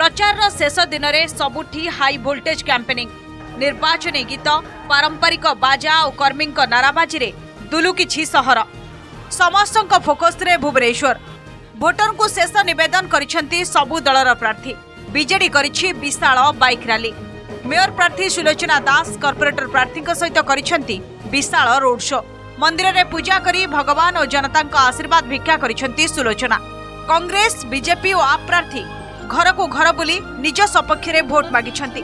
प्रचार शेष दिन में सबुठी हाई वोल्टेज कैंपेनिंग निर्वाचन गीत पारंपरिक बाजा और कर्मी नाराबाजी रे दुलुकिछि सहर समस्त फोकस रे भुवनेश्वर भोटर को शेष निवेदन करिसेंती सबु दलर प्रार्थी बीजेडी करिछि विशाल बाइक रैली मेयर प्रार्थी सुलोचना दास कॉर्पोरेटर प्रार्थी सहित करिसेंती विशाल रोड शो मंदिर रे पूजा करी भगवान और जनता आशीर्वाद भिक्षा करिसेंती सुलोचना कांग्रेस बीजेपी और आप प्रार्थी घर को घर बुली निज सपक्ष रे भोट मागिछंती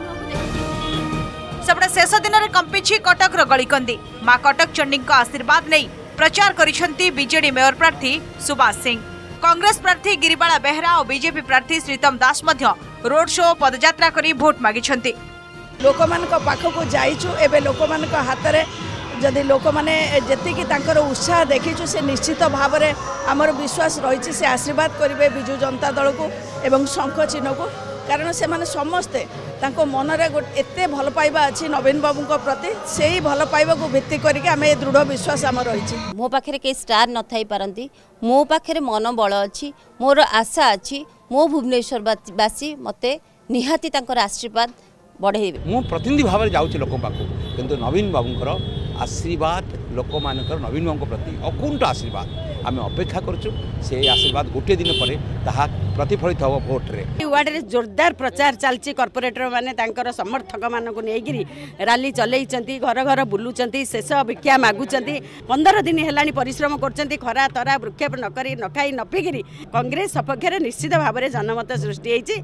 सबडे शेष दिन में कंपिछि कटक गलिकंदी मां कटक चंडी आशीर्वाद नहीं प्रचार करिसेंती बीजेडी मेयर प्रार्थी सुभाष सिंह कांग्रेस प्रार्थी गिरिबाला बेहरा और बीजेपी प्रार्थी श्रीतम दास मध्य रोड शो पदयात्रा करी भोट मागिछंती लोक मान पाखक जाइछु एबे लोक मान हाथ रे जदि लोक मैंने जी उत्साह देखीचु से निश्चित भाव में आमर विश्वास रही से आशीर्वाद करेंगे विजु जनता दल को एवं शंख चिन्ह को कारण से माने समस्ते मन एत भल पाइबा अच्छी नवीन बाबू प्रति से ही भल पाइबा को भित्ति करके आम दृढ़ विश्वास आम रही मो पाखे कई स्टार न थी पारती मो पाखे मन बल अच्छी मोर आशा अच्छी मो भुवनेश्वरवासी मते निहाती आशीर्वाद बढ़े मु प्रतिनिधि भाव में जाऊँ लोक पाक किंतु नवीन बाबूर आशीर्वाद लोक मान नवीन बाबू प्रति अकुंठ आशीर्वाद आम अपेक्षा करुँ से आशीर्वाद गोटे दिन पर ताहा प्रतिफलित हम भोट रे वार्ड रे जोरदार प्रचार चलती कॉर्पोरेटर माने तांकर समर्थक मान को लेकिन रैली चलई घर घर बुलूं शेष भिक्षा मागुंट 15 दिन है परिश्रम कर खरा तरा वृक्षेप न करी न खाई न पिकी कांग्रेस सपक्ष निश्चित भाव में जनमत सृष्टि होती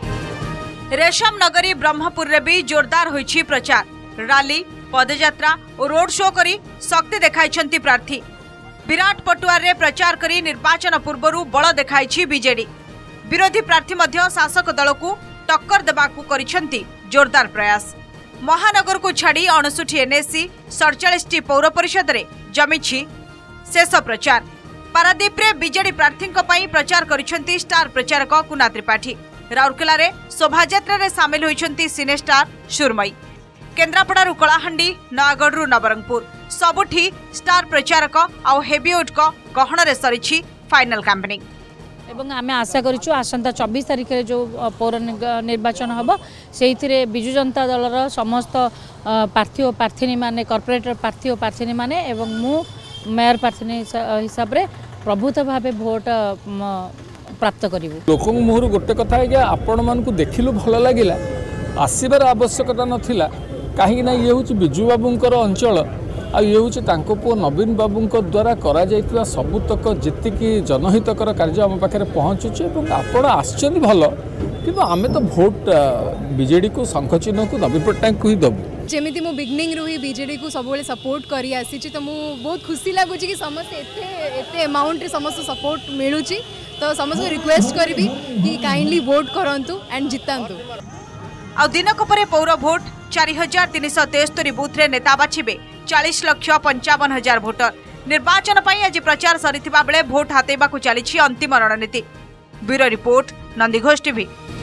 रेशम नगरी ब्रह्मपुर रे भी जोरदार होइछि प्रचार रैली पदयात्रा और रोड शो करी शक्ति देखाइछंती प्रार्थी विराट पटुआर रे प्रचार करी निर्वाचन पूर्वरु बल देखाइछि बीजेडी विरोधी प्रार्थी मध्य शासक दल को टक्कर देबाकू करिछंती जोरदार प्रयास महानगर को छाड़ी 59 एनएससी 47 पौर परिषद रे जमिछि शेष प्रचार पारादीप रे बीजेडी प्रार्थी प्रचार करिछंती स्टार प्रचारक कुना त्रिपाठी राउरकेला रे शोभायात्रा रे सामिल होइछंती सिनेस्टार सुरमई केन्द्रापड़ारू कलाहांडी नयागढ़ नवरंगपुर सबुठी स्टार प्रचारक आउ हेवीवेट को गहन रे सरिछि फाइनल कैंपेनिंग एवं आम आशा करूँ आसंता 24 तारिख रे जो पौर निर्वाचन हम से विजु जनता दलर समस्त प्रार्थी और प्रार्थी माने कॉर्पोरेटर प्रार्थी और प्रार्थी माने एवं मु मेयर प्रार्थी हिसाब रे प्रभुत भाव भोट प्राप्त करूँ लोक मुहर गोटे कथा है आपण मान देखिलु भल लगिला आसबार आवश्यकता नथिला कहीं ये हूँ विजु बाबूंकर अंचल आ ये हूँ पुओ नवीन बाबू द्वारा करा जाइतिबा सबुतक जेतिकी जनहितकर कार्य आम पाखे पहुँचुचे आपण आसचंदी भल कि आम तो भोट बीजेडी को शंख चिन्ह को नवीन पट्टनायक को ही दबू जमी मो बिगनिंग रू ही बीजेडी को सब सपोर्ट करी आसी तो मुझे बहुत खुशी लगुच कि समस्त एत अमाउंट समस्त सपोर्ट मिलूँ तो समस्त रिक्वेस्ट करी कि काइंडली वोट करंतु एंड जितांतु आ दिनक परे पौर भोट 4373 बूथ रे नेता बाछिबे 40,55,000 भोटर निर्वाचन पई आज प्रचार सरिथिबा बेले भोट हातेबा को चलीछि अंतिम रणनीति ब्यूरो रिपोर्ट नंदीघोष टीवी।